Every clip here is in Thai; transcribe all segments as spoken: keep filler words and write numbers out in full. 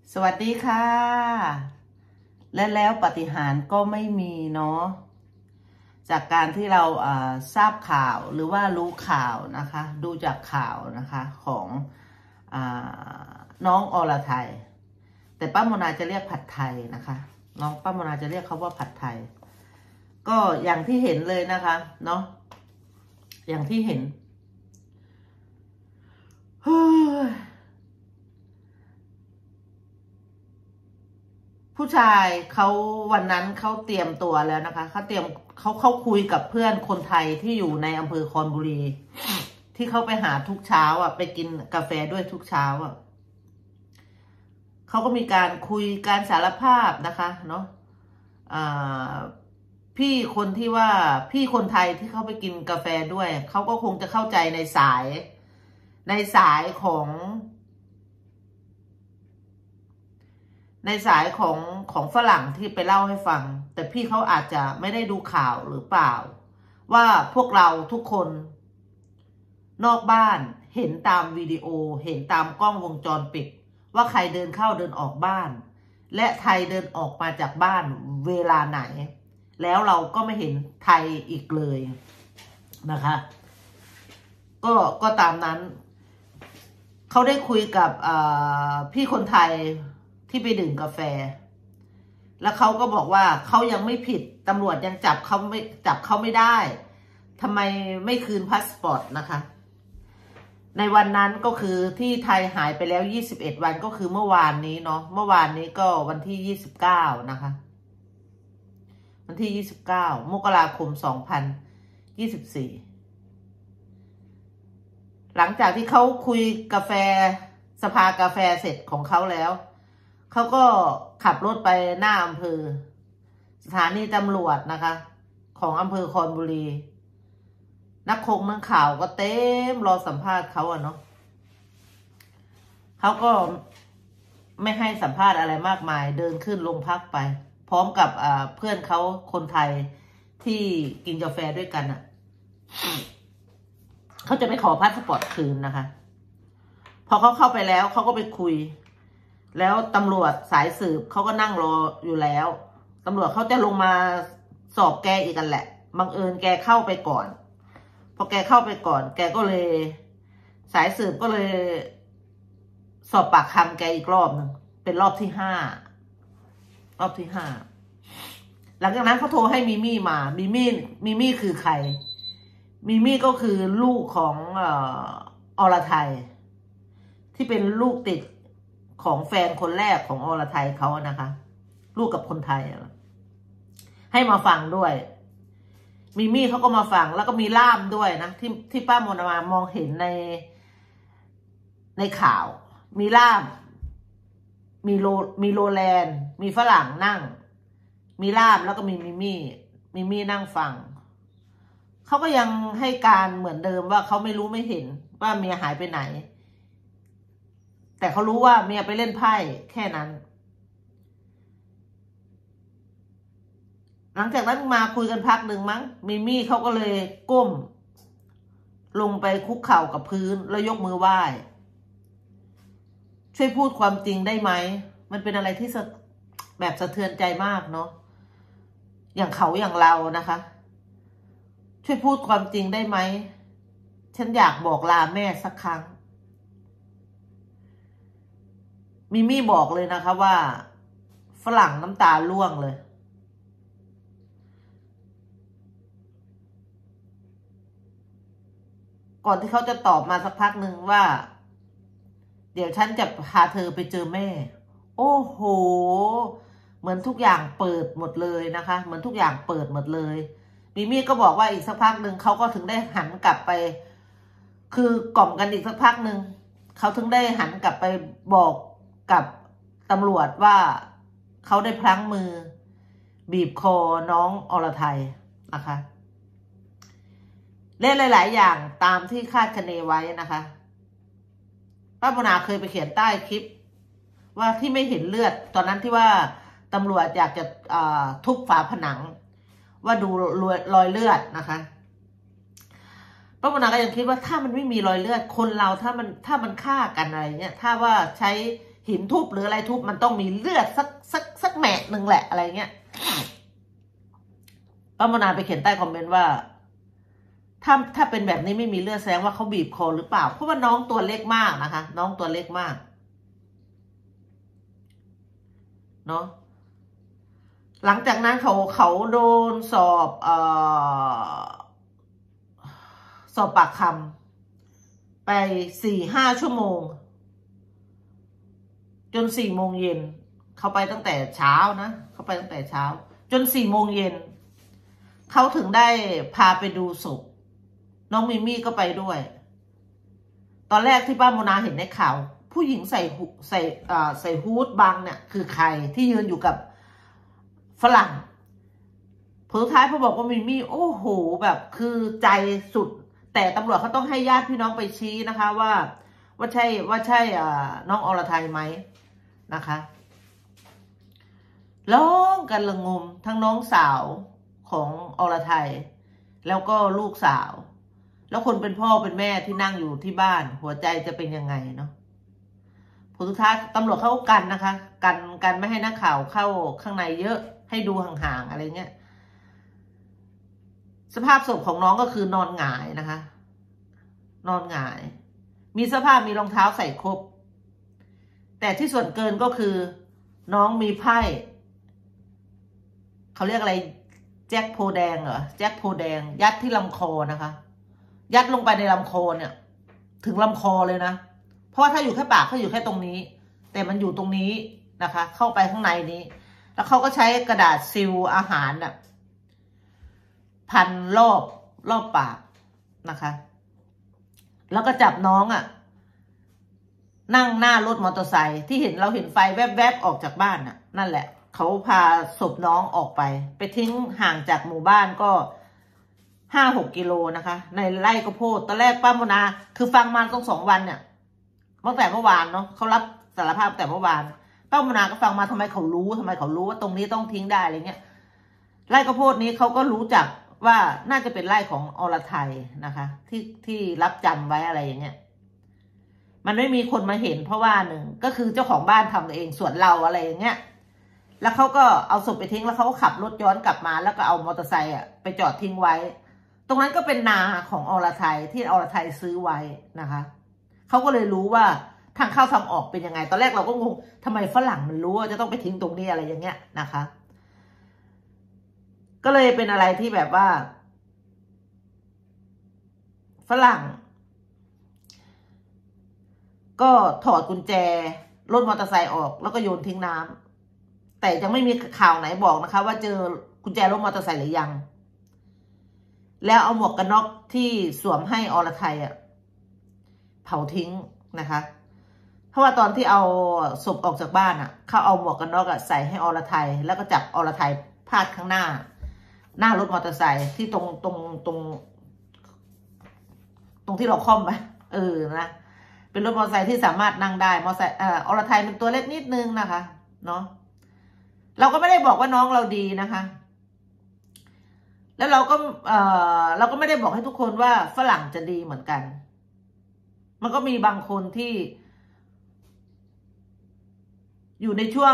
สวัสดีค่ะและแล้วปาฏิหาริย์ก็ไม่มีเนาะจากการที่เราทราบข่าวหรือว่ารู้ข่าวนะคะดูจากข่าวนะคะของน้องอรไทยแต่ป้าโมนาจะเรียกผัดไทยนะคะน้องป้าโมนาจะเรียกเขาว่าผัดไทยก็อย่างที่เห็นเลยนะคะเนาะอย่างที่เห็นผู้ชายเขาวันนั้นเขาเตรียมตัวแล้วนะคะเขาเตรียมเขาเขาคุยกับเพื่อนคนไทยที่อยู่ในอำเภอคอนบุรีที่เขาไปหาทุกเช้าอ่ะไปกินกาแฟด้วยทุกเช้าอ่ะเขาก็มีการคุยการสารภาพนะคะเนาะพี่คนที่ว่าพี่คนไทยที่เขาไปกินกาแฟด้วยเขาก็คงจะเข้าใจในสายในสายของในสายของของฝรั่งที่ไปเล่าให้ฟังแต่พี่เขาอาจจะไม่ได้ดูข่าวหรือเปล่าว่าพวกเราทุกคนนอกบ้านเห็นตามวิดีโอเห็นตามกล้องวงจรปิดว่าใครเดินเข้าเดินออกบ้านและไทยเดินออกมาจากบ้านเวลาไหนแล้วเราก็ไม่เห็นไทยอีกเลยนะคะก็ก็ตามนั้นเขาได้คุยกับพี่คนไทยที่ไปดื่มกาแฟแล้วเขาก็บอกว่าเขายังไม่ผิดตำรวจยังจับเขาไม่จับเขาไม่ได้ทำไมไม่คืนพาสปอร์ตนะคะในวันนั้นก็คือที่ไทยหายไปแล้วยี่สิบเอ็ดวันก็คือเมื่อวานนี้เนาะเมื่อวานนี้ก็วันที่ยี่สิบเก้านะคะวันที่ยี่สิบเก้ามกราคมสองพันยี่สิบสี่หลังจากที่เขาคุยกาแฟสภากาแฟเสร็จของเขาแล้วเขาก็ขับรถไปหน้าอำเภอสถานีตำรวจนะคะของอำเภอคอนบุรีนักคงนักข่าวก็เต็มรอสัมภาษณ์เขาอะเนาะเขาก็ไม่ให้สัมภาษณ์อะไรมากมายเดินขึ้นโรงพักไปพร้อมกับเพื่อนเขาคนไทยที่กินกาแฟด้วยกันอะเขาจะไปขอพาสปอร์ตคืนนะคะพอเขาเข้าไปแล้วเขาก็ไปคุยแล้วตำรวจสายสืบเขาก็นั่งรออยู่แล้วตำรวจเขาจะลงมาสอบแกอีกกันแหละบังเอิญแกเข้าไปก่อนพอแกเข้าไปก่อนแกก็เลยสายสืบก็เลยสอบปากคำแกอีกรอบนึงเป็นรอบที่ห้ารอบที่ห้าหลังจากนั้นเขาโทรให้มิมี่มามิมี่มิมี่คือใครมิมี่ก็คือลูกของอรไทยที่เป็นลูกติดของแฟนคนแรกของอรไทยเขานะคะลูกกับคนไทยให้มาฟังด้วยมิมี่เขาก็มาฟังแล้วก็มีล่ามด้วยนะที่ที่ป้าโมนามามองเห็นในในข่าวมีล่ามมีโลมีโรแลนด์มีฝรั่งนั่งมีล่ามแล้วก็มีมิมี่มิมี่นั่งฟังเขาก็ยังให้การเหมือนเดิมว่าเขาไม่รู้ไม่เห็นว่าเมียหายไปไหนแต่เขารู้ว่าเมียไปเล่นไพ่แค่นั้นหลังจากนั้นมาคุยกันพักหนึ่งมั้งมิมี่เขาก็เลยก้มลงไปคุกเข่ากับพื้นแล้วยกมือไหว้ช่วยพูดความจริงได้ไหมมันเป็นอะไรที่แบบสะเทือนใจมากเนาะอย่างเขาอย่างเรานะคะช่วยพูดความจริงได้ไหมฉันอยากบอกลาแม่สักครั้งมิมี่บอกเลยนะคะว่าฝรั่งน้ำตาร่วงเลยก่อนที่เขาจะตอบมาสักพักหนึ่งว่าเดี๋ยวฉันจะพาเธอไปเจอแม่โอ้โหเหมือนทุกอย่างเปิดหมดเลยนะคะเหมือนทุกอย่างเปิดหมดเลยมิมี่ก็บอกว่าอีกสักพักหนึ่งเขาก็ถึงได้หันกลับไปคือกล่อมกันอีกสักพักหนึ่งเขาถึงได้หันกลับไปบอกกับตำรวจว่าเขาได้พลั้งมือบีบคอน้องอรไทยนะคะเล่นหลายๆอย่างตามที่คาดคะเนไว้นะคะป้าโมนาเคยไปเขียนใต้คลิปว่าที่ไม่เห็นเลือดตอนนั้นที่ว่าตำรวจอยากจะทุบฝาผนังว่าดูรอยเลือดนะคะป้าโมนาก็ยังคิดว่าถ้ามันไม่มีรอยเลือดคนเราถ้ามันถ้ามันฆ่ากันอะไรเงี้ยถ้าว่าใช้หินทุบหรืออะไรทุบมันต้องมีเลือดสักสักสักแหมะหนึ่งแหละอะไรเงี้ยป้าโมนาไปเขียนใต้คอมเมนต์ว่าถ้าถ้าเป็นแบบนี้ไม่มีเลือดแสดงว่าเขาบีบคอหรือเปล่าเพราะว่าน้องตัวเล็กมากนะคะน้องตัวเล็กมากเนาะหลังจากนั้นเขาเขาโดนสอบเอ่อสอบปากคำไปสี่ห้าชั่วโมงจนสี่โมงเย็นเขาไปตั้งแต่เช้านะเขาไปตั้งแต่เช้าจนสี่โมงเย็นเขาถึงได้พาไปดูศพน้องมิมี่ก็ไปด้วยตอนแรกที่ป้าโมนาเห็นในข่าวผู้หญิงใส่ใส่อ่าใส่ฮูดบังเนี่ยคือใครที่ยืนอยู่กับฝรั่งผลท้ายเขาบอกว่ามิมี่โอ้โหแบบคือใจสุดแต่ตำรวจเขาต้องให้ญาติพี่น้องไปชี้นะคะว่าว่าใช่ว่าใช่อ่าน้องอรไทยไหมนะคะร้องกันระงมทั้งน้องสาวของอรไทยแล้วก็ลูกสาวแล้วคนเป็นพ่อเป็นแม่ที่นั่งอยู่ที่บ้านหัวใจจะเป็นยังไงเนาะผลสุดท้ายตำรวจเขากันนะคะกันกันไม่ให้นักข่าวเข้าข้างในเยอะให้ดูห่างๆอะไรเงี้ยสภาพศพของน้องก็คือนอนหงายนะคะนอนหงายมีเสื้อผ้ามีรองเท้าใส่ครบแต่ที่ส่วนเกินก็คือน้องมีไพ่เขาเรียกอะไรแจ็คโพแดงเหรอแจ็คโพแดงยัดที่ลำคอนะคะยัดลงไปในลำคอเนี่ยถึงลำคอเลยนะเพราะว่าถ้าอยู่แค่ปากเขาอยู่แค่ตรงนี้แต่มันอยู่ตรงนี้นะคะเข้าไปข้างในนี้แล้วเขาก็ใช้กระดาษซีลอาหารน่ะพันรอบรอบปากนะคะแล้วก็จับน้องอ่ะนั่งหน้ารถมอเตอร์ไซค์ที่เห็นเราเห็นไฟแวบๆออกจากบ้านน่ะนั่นแหละเขาพาศพน้องออกไปไปทิ้งห่างจากหมู่บ้านก็ห้าหกกิโลนะคะในไร่ข้าวโพดตอนแรกป้าโมนาคือฟังมาต้องสองวันเนี่ยตั้งแต่เมื่อวานเนาะเขารับสารภาพแต่เมื่อวานป้าโมนาก็ฟังมาทำไมเขารู้ทำไมเขารู้ว่าตรงนี้ต้องทิ้งได้อะไรเงี้ยไร่ข้าวโพดนี้เขาก็รู้จักว่าน่าจะเป็นไร่ของอรไทยนะคะที่ที่รับจำไว้อะไรอย่างเงี้ยมันไม่มีคนมาเห็นเพราะว่าหนึ่งก็คือเจ้าของบ้านทำเองส่วนเราอะไรอย่างเงี้ยแล้วเขาก็เอาศพไปทิ้งแล้วเขาก็ขับรถย้อนกลับมาแล้วก็เอามอเตอร์ไซค์อ่ะไปจอดทิ้งไว้ตรงนั้นก็เป็นนาของอรไทยที่อรไทยซื้อไว้นะคะเขาก็เลยรู้ว่าทางเข้าทางออกเป็นยังไงตอนแรกเราก็งงทำไมฝรั่งมันรู้ว่าจะต้องไปทิ้งตรงนี้อะไรอย่างเงี้ยนะคะก็เลยเป็นอะไรที่แบบว่าฝรั่งก็ถอดกุญแจรถมอเตอร์ไซค์ออกแล้วก็โยนทิ้งน้ำแต่ยังไม่มีข่าวไหนบอกนะคะว่าเจอกุญแจรถมอเตอร์ไซค์หรือยังแล้วเอาหมวกกันน็อกที่สวมให้อรไทยอ่ะเผาทิ้งนะคะเพราะว่าตอนที่เอาศพออกจากบ้านอ่ะเขาเอาหมวกกันน็อกอ่ะใส่ให้อรไทยแล้วก็จับอรไทยพาดข้างหน้าหน้ารถมอเตอร์ไซค์ที่ตรงตรงตรงตรงที่เราค่อมไปเออนะเป็นรถมอเตอร์ไซค์ที่สามารถนั่งได้มอเตอร์ไซค์เอ่ออรไทยเป็นตัวเล็กนิดนึงนะคะเนาะเราก็ไม่ได้บอกว่าน้องเราดีนะคะแล้วเราก็เอ่อเราก็ไม่ได้บอกให้ทุกคนว่าฝรั่งจะดีเหมือนกันมันก็มีบางคนที่อยู่ในช่วง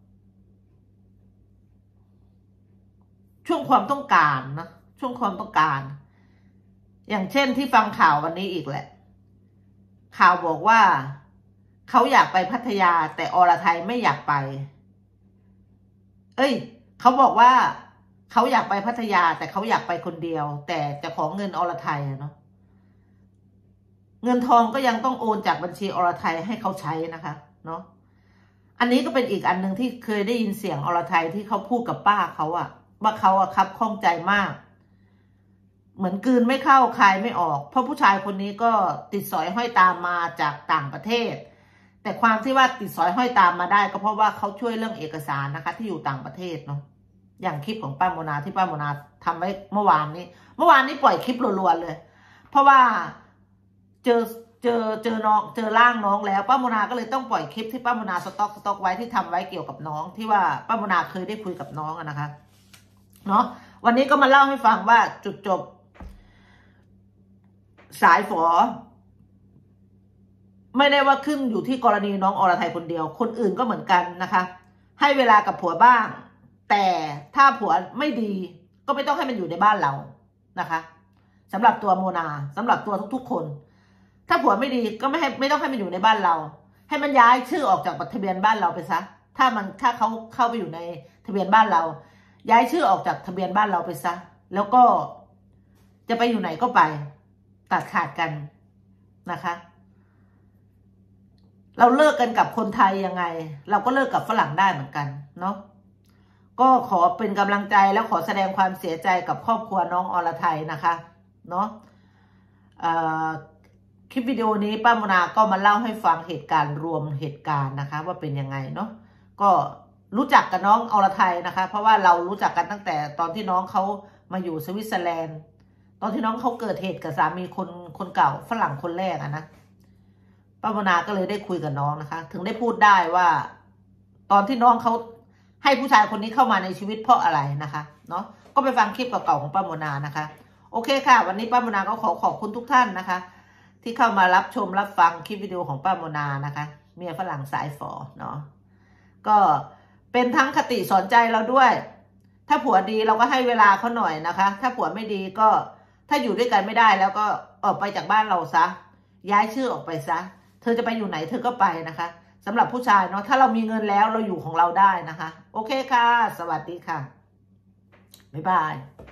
ช่วงความต้องการนะช่วงความต้องการอย่างเช่นที่ฟังข่าววันนี้อีกแหละข่าวบอกว่าเขาอยากไปพัทยาแต่อรไทยไม่อยากไปเอ้ยเขาบอกว่าเขาอยากไปพัทยาแต่เขาอยากไปคนเดียวแต่จะขอเงินอรไทยเนาะเงินทองก็ยังต้องโอนจากบัญชีอรไทยให้เขาใช้นะคะเนาะอันนี้ก็เป็นอีกอันหนึ่งที่เคยได้ยินเสียงอรไทยที่เขาพูดกับป้าเขาอะว่าเขาอะครับข้องใจมากเหมือนกลืนไม่เข้าคายไม่ออกเพราะผู้ชายคนนี้ก็ติดสอยห้อยตามมาจากต่างประเทศแต่ความที่ว่าติดสอยห้อยตามมาได้ก็เพราะว่าเขาช่วยเรื่องเอกสารนะคะที่อยู่ต่างประเทศเนาะอย่างคลิปของป้าโมนาที่ป้าโมนาทำไว้เมื่อวานนี้เมื่อวานนี้ปล่อยคลิปรัวๆเลยเพราะว่าเจอเจอเจอน้องเจอร่างน้องแล้วป้าโมนาก็เลยต้องปล่อยคลิปที่ป้าโมนาสต็อกสต็อกไว้ที่ทำไว้เกี่ยวกับน้องที่ว่าป้าโมนาเคยได้คุยกับน้องนะคะเนาะวันนี้ก็มาเล่าให้ฟังว่าจุดจบสายฝอไม่ได้ว่าขึ้นอยู่ที่กรณีน้องอรไทยคนเดียวคนอื่นก็เหมือนกันนะคะ ให้เวลากับผัวบ้างแต่ถ้าผัวไม่ดีก็ไม่ต้องให้มันอยู่ในบ้านเรานะคะสำหรับตัวโมนาสำหรับตัวทุกๆคนถ้าผัวไม่ดีก็ไม่ให้ไม่ต้องให้มันอยู่ในบ้านเราให้มันย้ายชื่อออกจากทะเบียนบ้านเราไปซะถ้ามันถ้าเขาเข้าไปอยู่ในทะเบียนบ้านเราย้ายชื่อออกจากทะเบียนบ้านเราไปซะแล้วก็จะไปอยู่ไหนก็ไปตัดขาดกันนะคะเราเลิกกันกับคนไทยยังไงเราก็เลิกกับฝรั่งได้เหมือนกันเนาะก็ขอเป็นกำลังใจแล้วขอแสดงความเสียใจกับครอบครัวน้องอรไทยนะคะเนาะคลิปวิดีโอนี้ป้าโมนาก็มาเล่าให้ฟังเหตุการณ์รวมเหตุการณ์นะคะว่าเป็นยังไงเนาะก็รู้จักกับน้องอรไทยนะคะเพราะว่าเรารู้จักกันตั้งแต่ตอนที่น้องเขามาอยู่สวิตเซอร์แลนด์ตอนที่น้องเขาเกิดเหตุกับสามีคนคนเก่าฝรั่งคนแรกอะนะป้าโมนาก็เลยได้คุยกับน้องนะคะถึงได้พูดได้ว่าตอนที่น้องเขาให้ผู้ชายคนนี้เข้ามาในชีวิตเพราะอะไรนะคะเนาะก็ไปฟังคลิปเก่าๆของป้าโมนานะคะโอเคค่ะวันนี้ป้าโมนาก็ขอขอบคุณทุกท่านนะคะที่เข้ามารับชมรับฟังคลิปวิดีโอของป้าโมนานะคะเมียฝรั่งสายฝอเนาะก็เป็นทั้งคติสอนใจเราด้วยถ้าผัวดีเราก็ให้เวลาเขาหน่อยนะคะถ้าผัวไม่ดีก็ถ้าอยู่ด้วยกันไม่ได้แล้วก็ออกไปจากบ้านเราซะย้ายชื่อออกไปซะเธอจะไปอยู่ไหนเธอก็ไปนะคะสำหรับผู้ชายเนาะถ้าเรามีเงินแล้วเราอยู่ของเราได้นะคะโอเคค่ะสวัสดีค่ะบ๊ายบาย